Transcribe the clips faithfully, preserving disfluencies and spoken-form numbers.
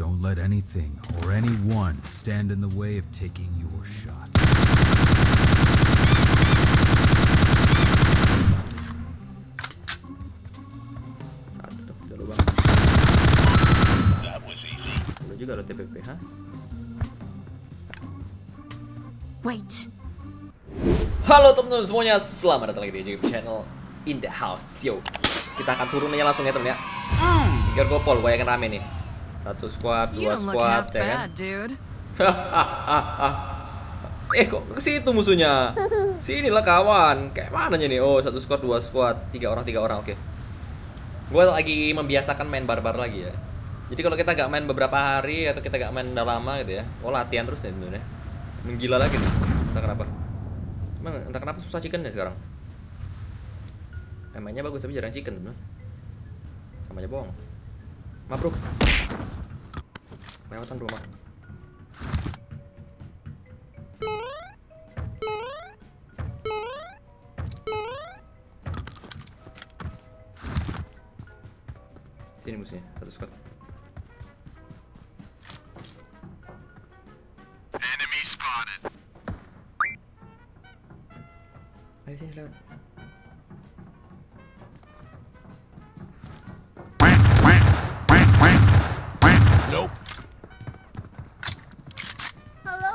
Don't let anything or anyone stand in the way of taking your shot. Satu tuh, udah lubang. Lu juga lo T P P, ha? Wait. Halo teman-teman semuanya, selamat datang lagi di J G Channel in the house. Yo, kita akan turun aja langsung ya temen ya. Tiga gopol, gue yakin rame nih. Satu squad, dua squad, ya kan? Hahaha. Eh kok ke situ musuhnya? Sinilah kawan. Kayak mananya nih? Oh, satu squad, dua squad, tiga orang, tiga orang. Oke. Gue lagi membiasakan main barbar lagi ya. Jadi kalau kita gak main beberapa hari atau kita gak main udah lama gitu ya, oh latihan terus nih sebenarnya. Menggila lagi nih. Entah kenapa. Emang entah kenapa susah chicken ya sekarang. Emangnya bagus tapi jarang chicken bener. Sama aja bohong. Ma bro. Lewatan bro, ma. Sini musuhnya, satu squad. Enemy spotted. Ayo sini lewat. Nope. Hello?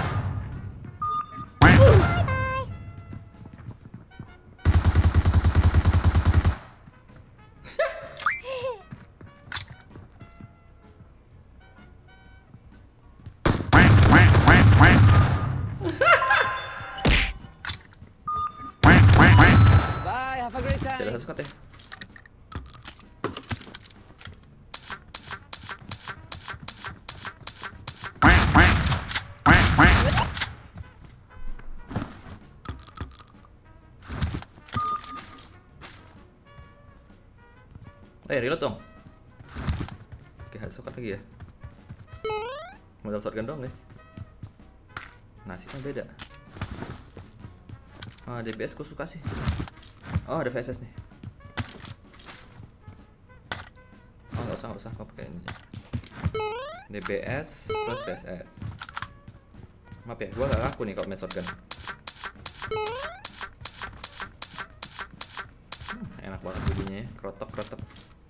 Bye, have a great time. Jadi satu squad ya. Eh, reload dong. Oke, harus shotgun lagi ya. Modal shotgun dong, guys. Nasibnya beda. Ah, D B S ku suka sih. Oh, ada V S S nih. Oh, nggak usah, nggak usah. Kau pakai ini. D B S plus V S S. Maaf ya, gua gak laku nih kalau main shotgun. Hmm, enak banget bunyinya ya, krotok krotok.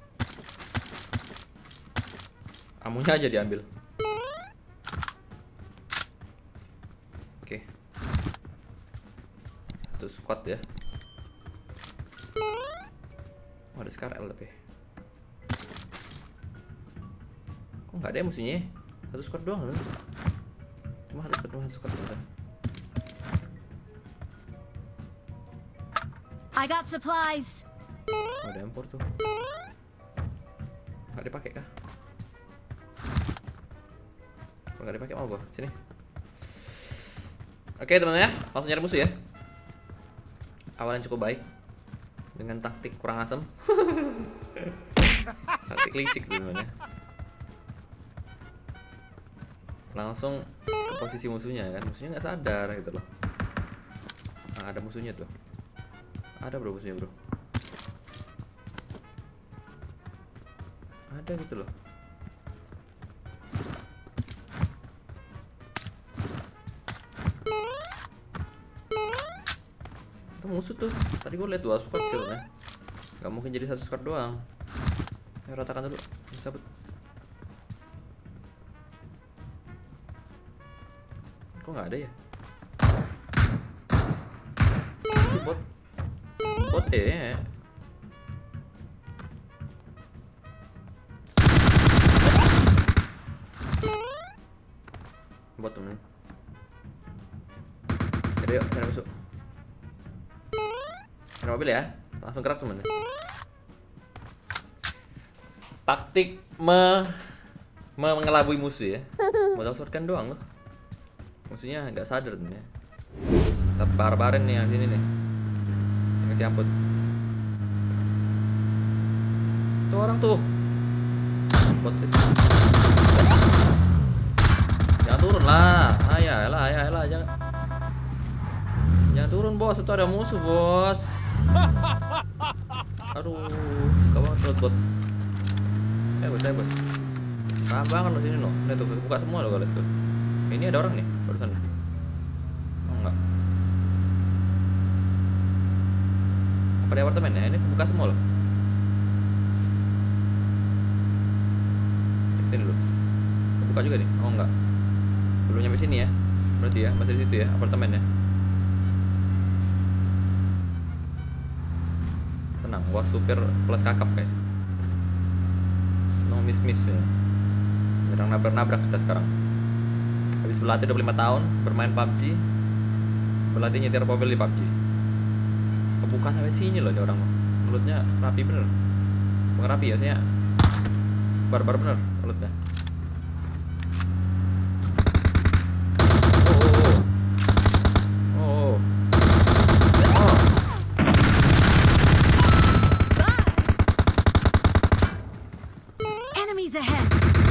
Amunya aja diambil. Oke. Satu squad ya. Oh, ada Scar L tapi. Kok nggak ada ya musuhnya? Satu squad doang loh. Cuma satu squad, cuma satu squad. Bentar. I got supplies. Oh, ada impor tuh. Nggak dipakai kah? Kalau nggak dipakai mau gua sini. Oke teman-teman ya, langsung nyari musuh ya. Awalnya cukup baik dengan taktik kurang asem. Taktik licik teman-teman ya. Langsung ke posisi musuhnya kan, musuhnya nggak sadar gitu loh. Nah, ada musuhnya tuh. Ada bro musuhnya bro. Ada gitu loh. Itu musuh tuh. Tadi gue liat dua squad sih ya. Gak mungkin jadi satu squad doang. Ayo ratakan dulu. Sabut. Kok nggak ada ya? Itu bot. Bot ya. Bot temen. Jadi yuk cari musuh. Ada mobil ya, langsung gerak temen. Taktik me, me mengelabui musuh ya. Modal shotgun doang loh. Musuhnya nggak sadar temen ya. Kita barbarin nih yang sini nih. Kasih ampun. Tuh orang tuh. Bot. Jangan turun lah. Ayah, lah, ayah, lah, jangan. Jangan turun bos, itu ada musuh bos. Aduh, suka banget bot bot. Eh bos, eh bos. Paham banget loh sini loh. Lihat tuh, buka semua loh kalau itu. Ini ada orang nih barusan. Oh enggak. Apa di apartemen ya? Ini buka semua loh. Cek sini dulu. Buka juga nih. Oh enggak. Belum nyampe sini ya. Berarti ya masih di situ ya apartemen ya. Tenang, gua supir plus kakap guys. No miss miss ya. Jarang nabrak-nabrak kita sekarang. Habis berlatih dua puluh lima tahun bermain P U B G. Berlatih nyetir mobil di P U B G. Kebuka sampai sini loh dia orang. Mulutnya rapi bener. Bukan rapi ya, maksudnya barbar bener mulutnya. Oh, oh, oh. Oh, oh. Enemies ahead.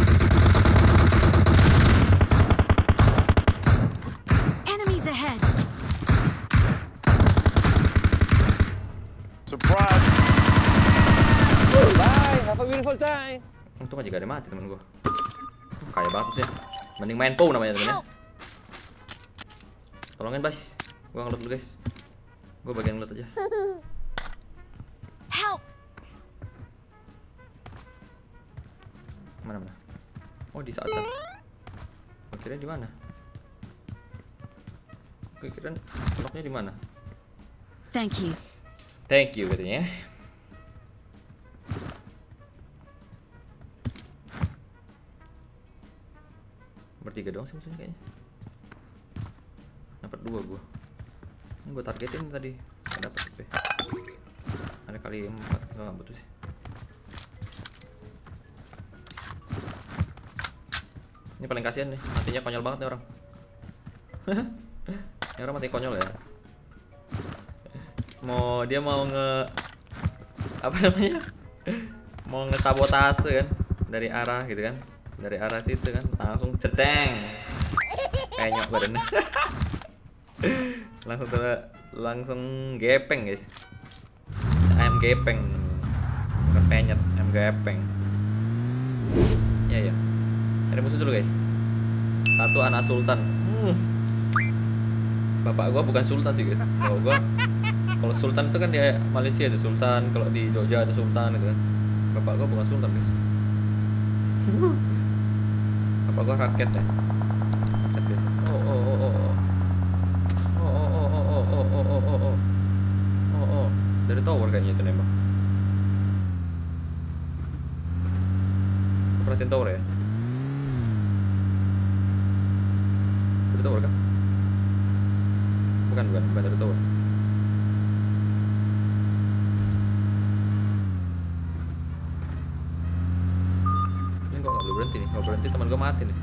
Enemies ahead. Surprise! Bye, have a beautiful time. Untung aja gak ada mati temen gua. Kaya banget sih. Mending main P O W namanya temennya. Tolongin guys. Gua ngeloot dulu guys. Gua bagian ngeloot aja. Help. Mana mana? Oh di atas. Gua kira di mana? Gua kira locknya di mana? Thank you. Thank you katanya. Bertiga doang sih musuhnya kayaknya. Dapat dua gua. Ini gua targetin tadi. Nggak dapet P. Ada kali empat, nggak butuh sih. Ini paling kasihan nih, matinya konyol banget nih orang. Ini orang mati konyol ya. Mau dia mau nge apa namanya? Mau ngesabotase kan dari arah gitu kan. Dari arah situ kan langsung cedeng. Penyok badannya. Langsung ter langsung gepeng guys. Ayam gepeng. Bukan penyet, ayam gepeng. Ya ya. Ada musuh dulu guys. Satu anak sultan. Hmm. Bapak gua bukan sultan sih guys. Kalau gua kalau sultan itu kan di Malaysia itu sultan, kalau di Jogja itu sultan gitu kan. Bapak gua bukan sultan guys. Bapak gua rakyat ya. Rakyat guys. Oh oh oh oh oh. Oh oh oh oh oh oh oh oh oh. Oh oh. Dari tower kayaknya itu nembak. Perhatiin tower ya. Dari tower kan? Bukan bukan bukan dari tower. Ini kok nggak boleh berhenti nih? Kalau berhenti teman gue mati nih.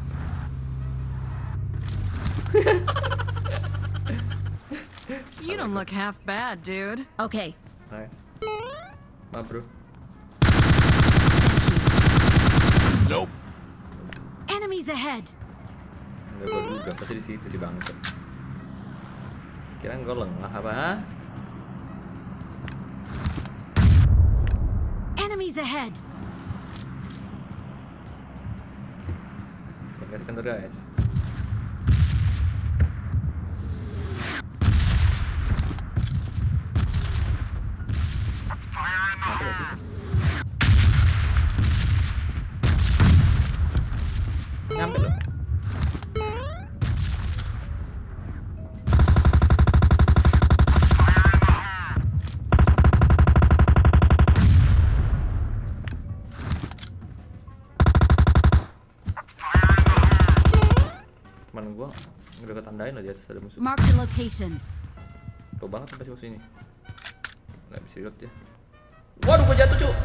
You don't look half bad, dude. Okay. Hai. Maaf bro. Nope. Enemies ahead. Enggak gue duga pasti di situ sih bangsa. Kira gue lengah apa? Enemies ahead. Kasih kantor guys. Mati gak sih? Nyampe loh. Temen gua udah ketandain loh di atas ada musuh. Mark the location. Tuh banget pasti musuh ini. Nggak bisa lihat ya. Waduh, gua jatuh cu.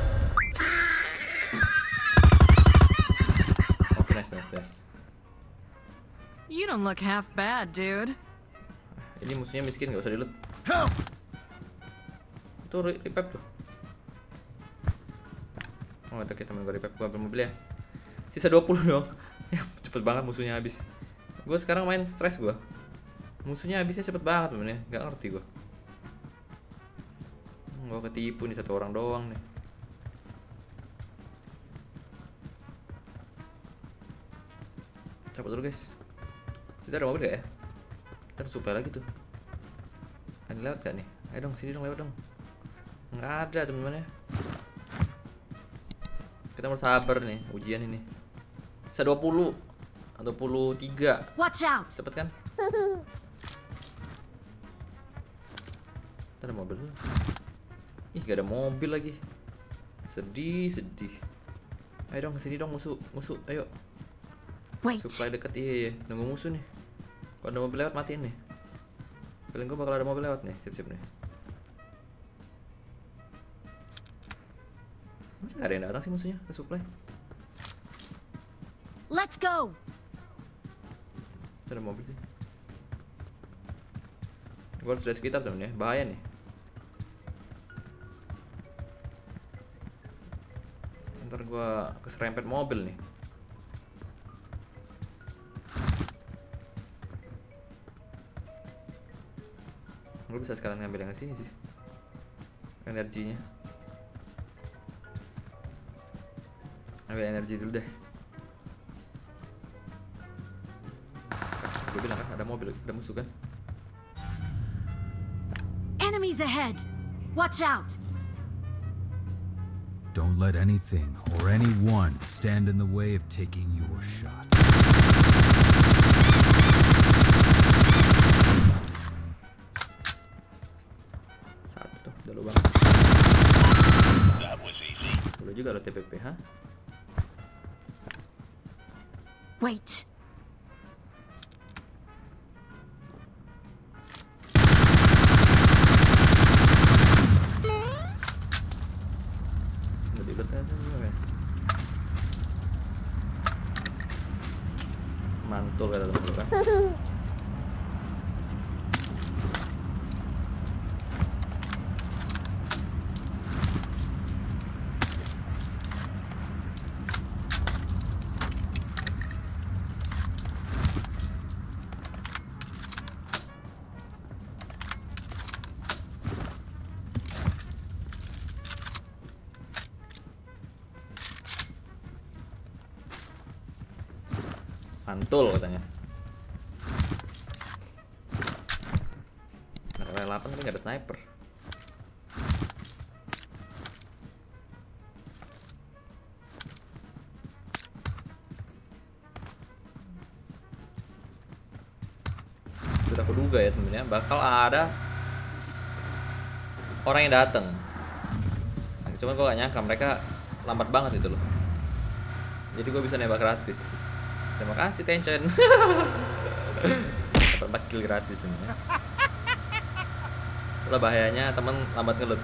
Oke, nice, nice, nice. You don't look half bad, dude. Ini musuhnya miskin, nggak usah di loot. Tuh revive tuh. Oh, oke temen gua revive, gua ambil mobil ya. Sisa dua puluh dong. Ya, cepet banget musuhnya habis. Gue sekarang main stres gue. Musuhnya habisnya cepet banget temen ya. Gak ngerti gue. Gue ketipu nih satu orang doang nih. Cabut dulu guys. Kita ada mobil gak ya? Kita supply lagi tuh. Ada lewat gak nih? Ayo dong, sini dong, lewat dong. Nggak ada teman-teman ya. Kita mau sabar nih, ujian ini. Bisa dua puluh atau dua puluh tiga. Watch out! Cepet kan? Kita ada mobil tuh. Ih, gak ada mobil lagi. Sedih, sedih. Ayo dong, kesini dong musuh, musuh, ayo. Wait. Supply deket, iya, iya. Nunggu musuh nih. Kalau ada mobil lewat, matiin nih. Paling gue bakal ada mobil lewat nih, sip-sip nih. Masa gak ada yang datang sih musuhnya ke supply? Let's go! Ada mobil sih. Gue harus dari sekitar temen ya, bahaya nih. Ntar gue keserempet mobil nih. Gue bisa sekarang ngambil yang sini sih, energinya. Ambil energi dulu deh. Gue bilang kan ada mobil, ada musuh kan. Enemies ahead! Watch out! Don't let anything or anyone stand in the way of taking your shot. Satu tuh, udah lu banget. That was easy. Udah juga lo T P P, ha? Wait. Udah ribet kan semua ya. Mantul kata temen kan. Mantul katanya. Nah, W delapan tapi nggak ada sniper. Sudah kuduga ya temennya bakal ada orang yang datang. Nah, cuman gue gak nyangka mereka lambat banget itu loh. Jadi gue bisa nembak gratis. Terima kasih Tencent. Dapat empat kill gratis sebenarnya. Itulah bahayanya teman lambat ngeload.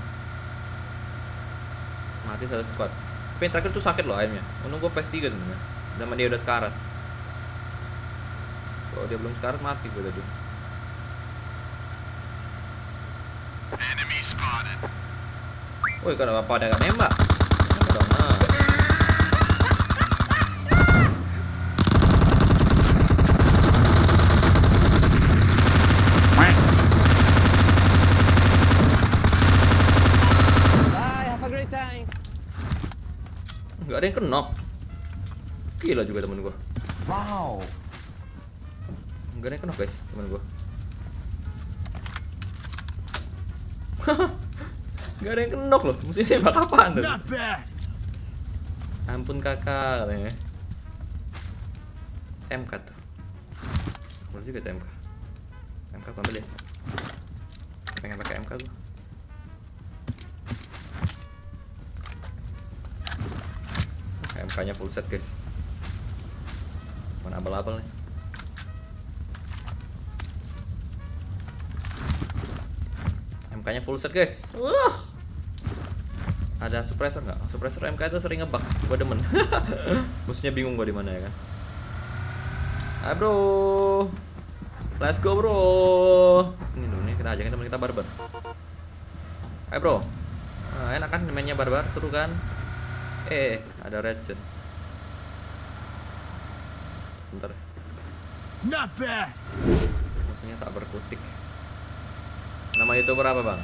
Mati satu squad. Tapi yang terakhir tuh sakit loh aimnya. Untung gue phase tiga sebenarnya. Sama dia udah sekarat. Kalau dia belum sekarat mati gue tadi. Enemy spotted. Woi, kenapa pada nggak nembak? Nembak dong, nah. Gak ada yang kenok. Gila juga temen gua. Wow. Gak ada yang kenok guys, temen gua. Gak ada yang kenok loh. Mesti nembak apaan tuh? Not bad. Ampun kakak katanya. M K tuh. Boleh juga tuh M K. M K gua ambil ya. Pengen pakai M K gua. M K-nya full set guys. Mana abal-abal nih. M K-nya full set guys. Wah. Ada suppressor nggak? Suppressor M K itu sering ngebug. Gua demen. Musuhnya bingung gua di mana ya kan. Ah bro. Let's go bro. Ini dulu nih kita ajakin teman kita barbar. Ayo bro. Nah, enak kan mainnya barbar, seru kan? Eh, ada regen. Bentar. Not bad. Musuhnya tak berkutik. Nama YouTuber apa, Bang?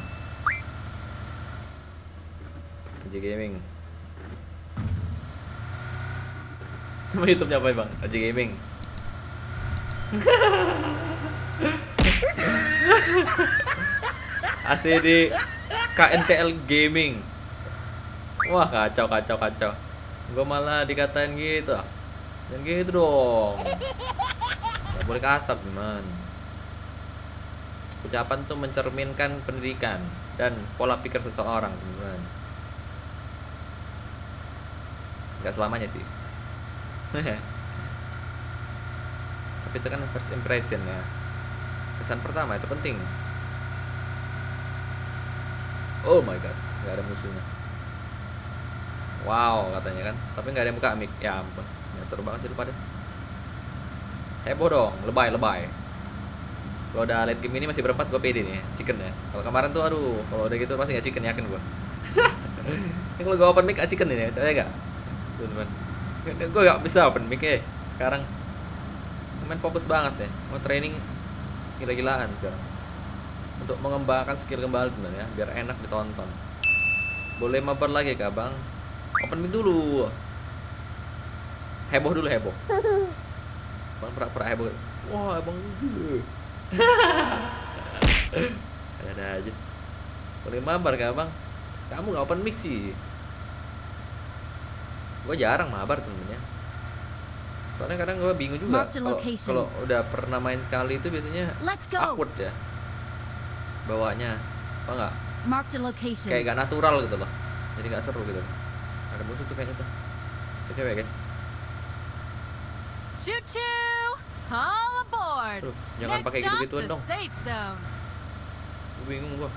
Aji Gaming. Nama YouTube-nya apa, Bang? Aji Gaming. A C D K N T L Gaming. Wah, kacau kacau kacau. Gua malah dikatain gitu. Jangan gitu dong. Gak boleh kasar, teman. Ucapan tuh mencerminkan pendidikan dan pola pikir seseorang, teman. Gak selamanya sih. Tapi itu kan first impression ya. Kesan pertama itu penting. Oh my god, nggak ada musuhnya. Wow katanya kan, tapi nggak ada yang buka mic. Ya ampun, nggak seru banget sih lu pada. Heboh dong, lebay lebay. Kalau udah late game ini masih berempat, gue pede nih, chicken ya. Kalau kemarin tuh aduh, kalau udah gitu pasti nggak chicken, yakin gue. Ini kalau gue open mic nggak chicken ini, saya nggak. Tuh teman, gue nggak bisa open mic ya. Sekarang main fokus banget ya, mau training gila-gilaan sekarang. Untuk mengembangkan skill kembali teman ya, biar enak ditonton. Boleh mabar lagi kak bang? Open mic dulu. Heboh dulu heboh. Bang pura-pura heboh. Wah bang. Ada aja. Boleh mabar kak bang? Kamu nggak open mic sih. Gue jarang mabar temennya. Soalnya kadang gue bingung juga kalau kalau udah pernah main sekali itu biasanya awkward ya. Bawanya apa enggak kayak gak natural gitu loh, jadi gak seru gitu. Ada musuh tuh kayaknya tuh cewek guys. Choo choo, all aboard. Aduh, jangan pakai gitu-gituan dong. Gue bingung gua.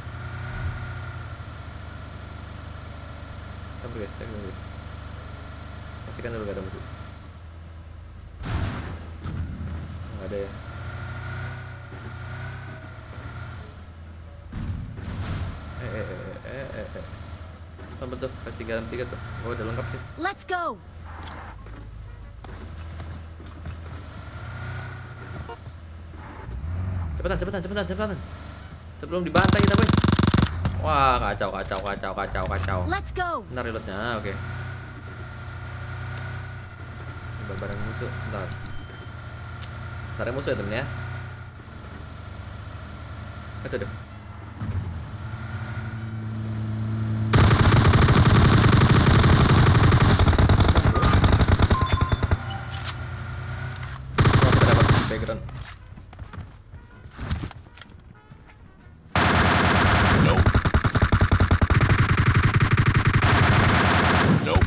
Sabar guys, sabar guys. Pastikan dulu gak ada musuh. Nggak ada ya. Eh eh eh eh eh. Apa tuh? Kasih garam tiga tuh. Oh, udah lengkap sih. Let's go. Cepetan, cepetan, cepetan, cepetan. Sebelum dibantai kita, boy. Wah, kacau, kacau, kacau, kacau, kacau. Let's go. Bentar reloadnya, oke. Okay. Barang musuh, bentar. Cari musuh ya temen ya. Itu deh. Background. Nope. Nope.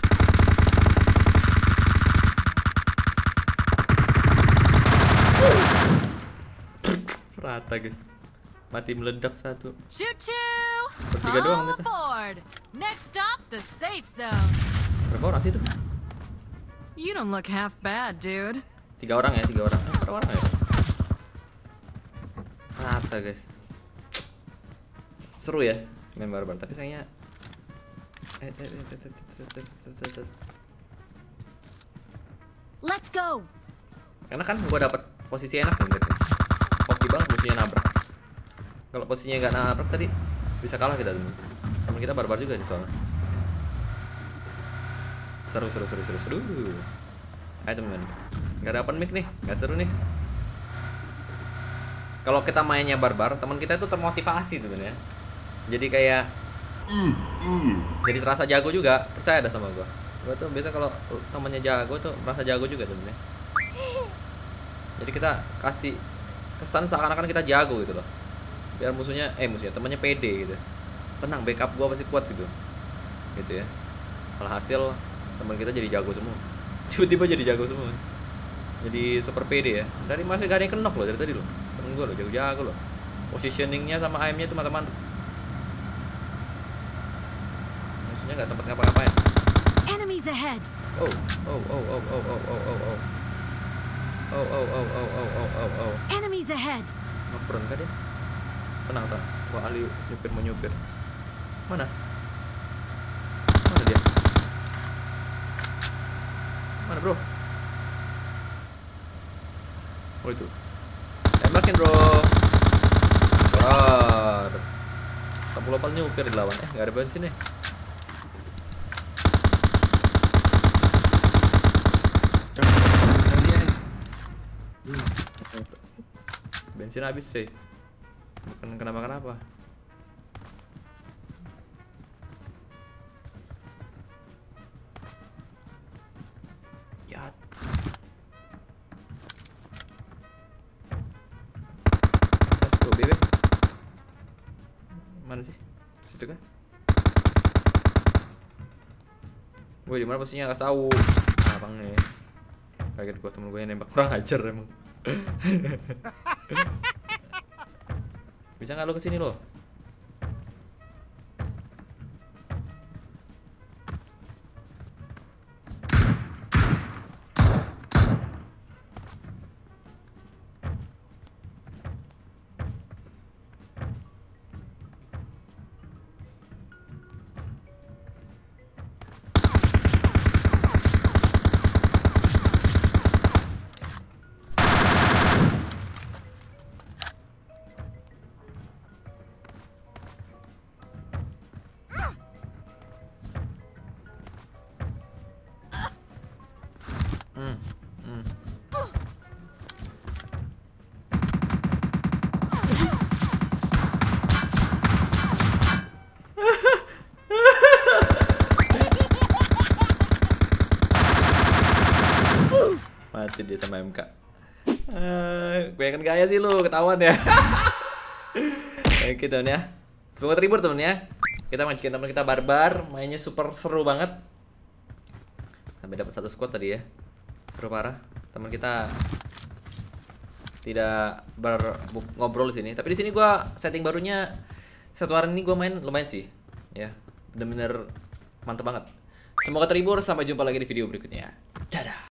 Rata guys. Mati meledak satu. Choo choo, Bertiga doang all ternyata. aboard. Next stop, the safe zone. Berapa orang sih itu? You don't look half bad, dude. Tiga orang ya, tiga orang. Eh, berapa orang ya? Rata guys. Seru ya main barbar, tapi sayangnya eh, eh, eh, eh, eh, eh, eh. Let's go. Karena kan gua dapat posisi enak nih gitu. Hoki banget musuhnya nabrak. Kalau posisinya nggak nabrak tadi bisa kalah kita dulu. Temen kita barbar juga nih soalnya. Seru seru seru seru seru. Ayo temen, nggak ada open mic nih, nggak seru nih. Kalau kita mainnya barbar, teman kita itu termotivasi temen ya. Jadi kayak mm, mm. jadi terasa jago juga, percaya dah sama gua. Gua tuh biasa kalau temannya jago tuh merasa jago juga temen ya. Jadi kita kasih kesan seakan-akan kita jago gitu loh. Biar musuhnya, eh musuhnya temannya pede gitu. Tenang, backup gua pasti kuat gitu. Gitu ya. Alhasil teman kita jadi jago semua. Tiba-tiba jadi jago semua. Jadi super pede ya. Dari masih gak ada yang kenok loh dari tadi loh. Temen gue loh jago-jago loh. Positioningnya sama aimnya tuh mantap-mantap. Maksudnya gak sempet ngapa-ngapain. Enemies ahead. Oh, oh, oh, oh, oh, oh, oh, oh, oh. Oh, oh, oh, oh, oh, oh, oh, oh. Enemies ahead. Ngapron kan dia? Tenang, tenang. Wah, Ali nyupir mau nyupir. Mana? Mana dia? Mana bro? Oh itu. Tembakin bro. Wah. Sapu lopal nyupir di lawan. Eh, gak ada bensin nih. Bensin habis sih. Bukan kenapa-kenapa. Ya. Let's go, baby. Mana sih? Situ kan? Woi, di mana posisinya? Enggak tahu. Abang nih. Kaget gua, temen gue yang nembak kurang ajar emang. Bisa nggak lo kesini lo? Hmm, hmm. Mati dia sama M K. Uh, Kebanyakan gaya sih lu, ketahuan ya. Oke temen ya. Semoga terhibur temen ya. Kita mancing teman kita barbar, mainnya super seru banget. Sampai dapat satu squad tadi ya. Seru parah. Teman kita tidak ber ngobrol di sini. Tapi di sini gua setting barunya satu hari ini gua main lumayan sih. Ya, bener-bener mantep banget. Semoga terhibur, sampai jumpa lagi di video berikutnya. Dadah.